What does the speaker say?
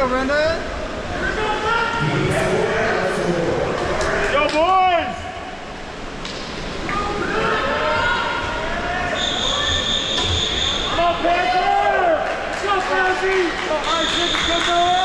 go, Brenda. Go, boys! Come on, Panther! Go, Panther! Go, Isaac! Go, Noah!